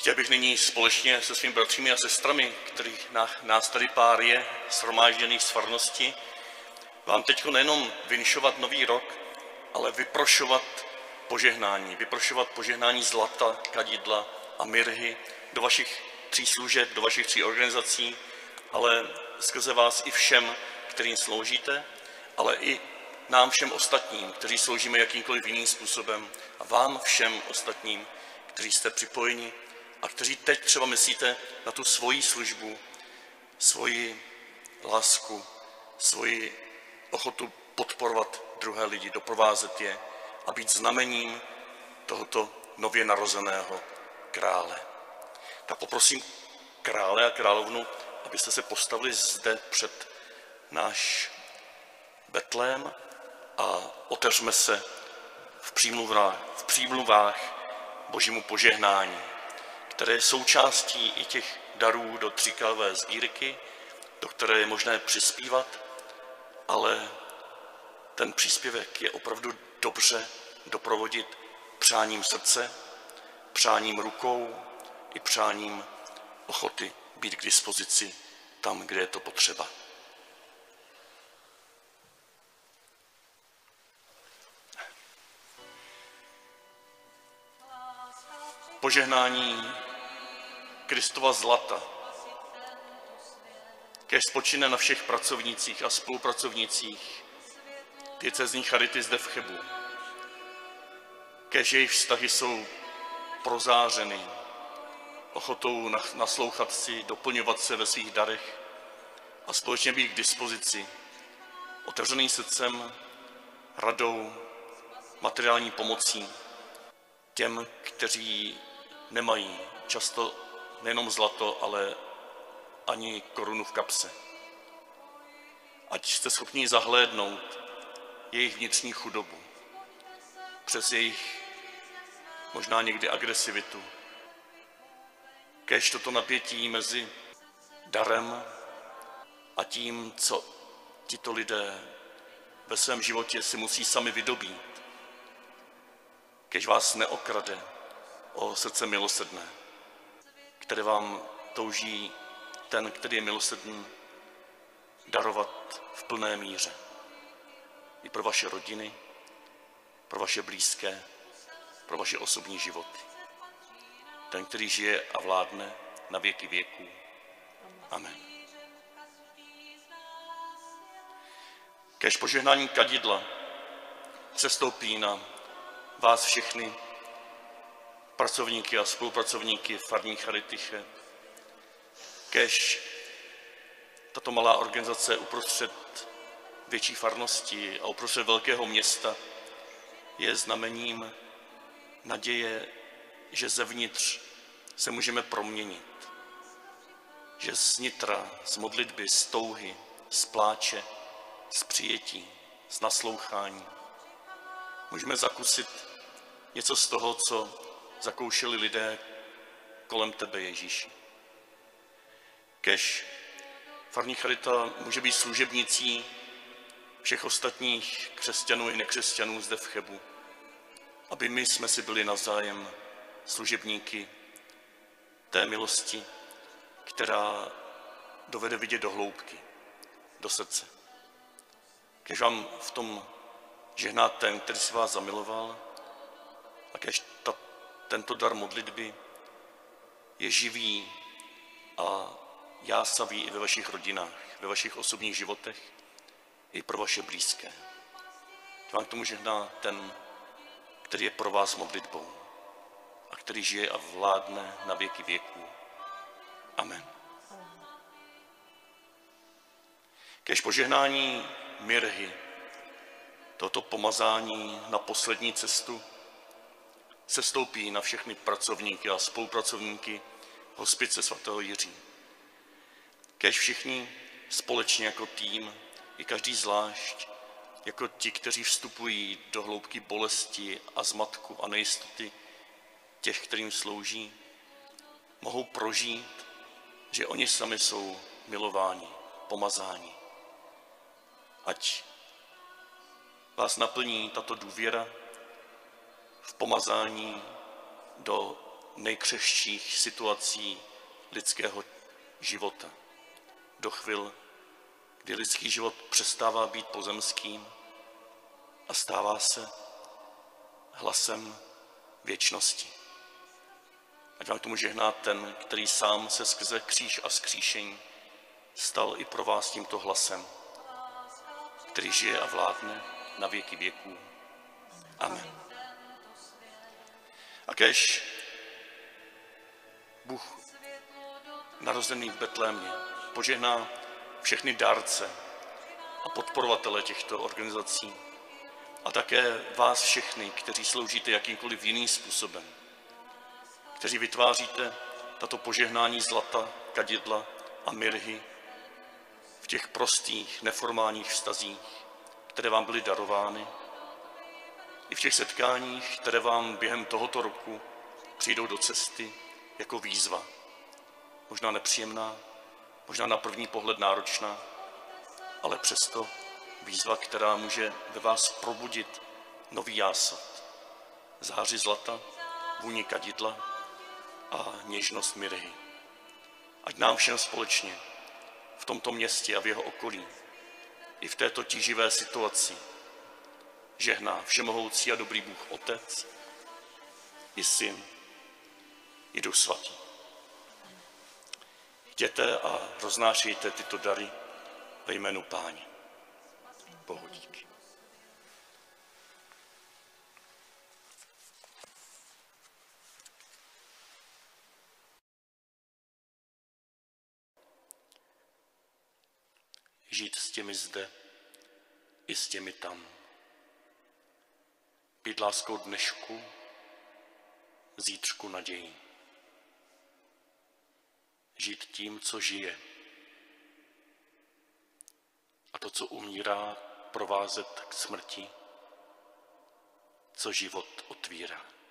Chtěl bych nyní společně se svými bratřími a sestrami, kterých nás tady pár je, shromážděných z farnosti, vám teď nejenom vinšovat nový rok, ale vyprošovat požehnání zlata, kadidla a mirhy do vašich 3 služeb, do vašich 3 organizací, ale skrze vás i všem, kterým sloužíte, ale i nám všem ostatním, kteří sloužíme jakýmkoliv jiným způsobem, a vám všem ostatním, kteří jste připojeni a kteří teď třeba myslíte na tu svoji službu, svoji lásku, svoji ochotu podporovat druhé lidi, doprovázet je a být znamením tohoto nově narozeného krále. Tak poprosím krále a královnu, abyste se postavili zde před náš Betlém a otevřme se v přímluvách Božímu požehnání, které je součástí i těch darů do 3kalové sbírky, do které je možné přispívat, ale ten příspěvek je opravdu dobře doprovodit přáním srdce, přáním rukou i přáním ochoty být k dispozici tam, kde je to potřeba. Požehnání Kristova zlata, kéž spočine na všech pracovnících a spolupracovnících diecézní charity zde v Chebu. Kéž jejich vztahy jsou prozářeny ochotou naslouchat si, doplňovat se ve svých darech a společně být k dispozici otevřeným srdcem, radou, materiální pomocí těm, kteří nemají často nejenom zlato, ale ani korunu v kapse. Ať jste schopni zahlédnout jejich vnitřní chudobu přes jejich možná někdy agresivitu. Kéž toto napětí mezi darem a tím, co tito lidé ve svém životě si musí sami vydobít, kéž vás neokrade o srdce milosrdné, které vám touží ten, který je milosrdný, darovat v plné míře. I pro vaše rodiny, pro vaše blízké, pro vaše osobní životy. Ten, který žije a vládne na věky věků. Amen. Kéž požehnání kadidla přestoupí na vás všechny, pracovníky a spolupracovníky farní charity Cheb. Kéž tato malá organizace uprostřed větší farnosti a uprostřed velkého města je znamením naděje, že zevnitř se můžeme proměnit. Že z nitra, z modlitby, z touhy, z pláče, z přijetí, z naslouchání můžeme zakusit něco z toho, co zakoušeli lidé kolem tebe, Ježíši. Kéž farní charita může být služebnicí všech ostatních křesťanů i nekřesťanů zde v Chebu, aby my jsme si byli navzájem služebníky té milosti, která dovede vidět do hloubky, do srdce. Kéž vám v tom žehná ten, který si vás zamiloval, a kéž tento dar modlitby je živý a jásavý i ve vašich rodinách, ve vašich osobních životech, i pro vaše blízké. Kéž vám k tomu žehná ten, který je pro vás modlitbou a který žije a vládne na věky věků. Amen. Kéž požehnání mirhy, toto pomazání na poslední cestu, sestoupí na všechny pracovníky a spolupracovníky hospice svatého Jiří. Kéž všichni společně jako tým, i každý zvlášť, jako ti, kteří vstupují do hloubky bolesti a zmatku a nejistoty těch, kterým slouží, mohou prožít, že oni sami jsou milováni, pomazáni. Ať vás naplní tato důvěra v pomazání do nejkřehčích situací lidského života. Do chvil, kdy lidský život přestává být pozemským a stává se hlasem věčnosti. Ať vám k tomu žehná ten, který sám se skrze kříž a vzkříšení stal i pro vás tímto hlasem, který žije a vládne na věky věků. Amen. A kéž Bůh narozený v Betlémě požehná všechny dárce a podporovatele těchto organizací a také vás všechny, kteří sloužíte jakýmkoliv jiným způsobem, kteří vytváříte tato požehnání zlata, kadidla a mirhy v těch prostých, neformálních vztazích, které vám byly darovány, i v těch setkáních, které vám během tohoto roku přijdou do cesty jako výzva. Možná nepříjemná, možná na první pohled náročná, ale přesto výzva, která může ve vás probudit nový jásad, záři zlata, vůni kadidla a něžnost mirhy. Ať nám všem společně v tomto městě a v jeho okolí i v této tíživé situaci žehná všemohoucí a dobrý Bůh Otec, i Syn, i Duch Svatý. Jděte a roznášejte tyto dary ve jménu Páně. Bohu díky. Žít s těmi zde i s těmi tam. Být láskou dnešku, zítřku naději. Žít tím, co žije. A to, co umírá, provázet k smrti, co život otvírá.